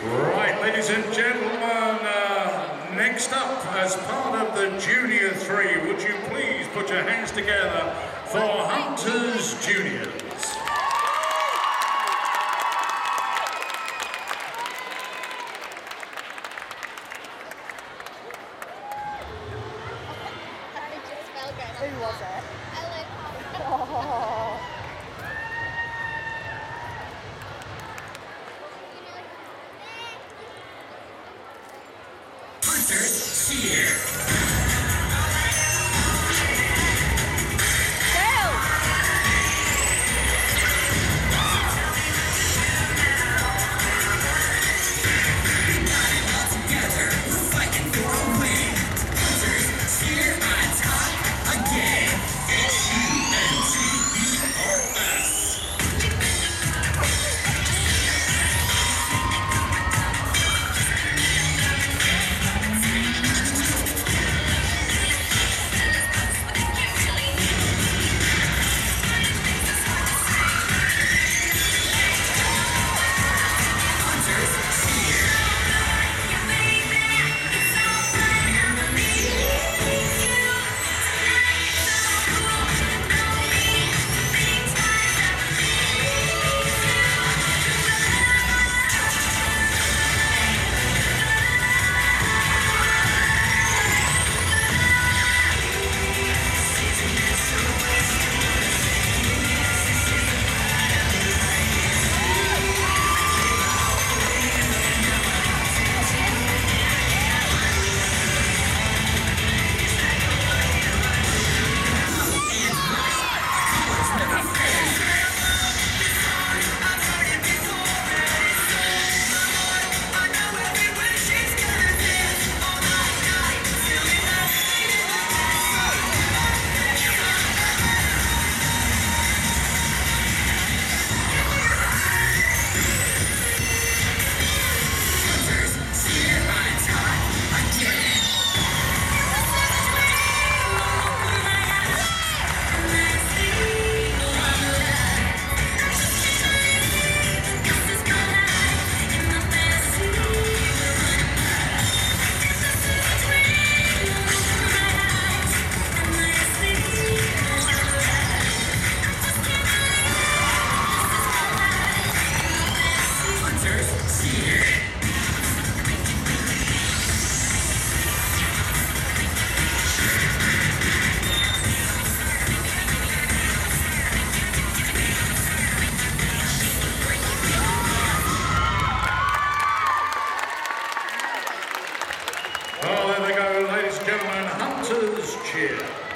Right, ladies and gentlemen, next up, as part of the Junior 3, would you please put your hands together for Hunters Juniors? Who was it? Oh. Hunters cheer. Well, there they go, ladies and gentlemen, Hunters cheer.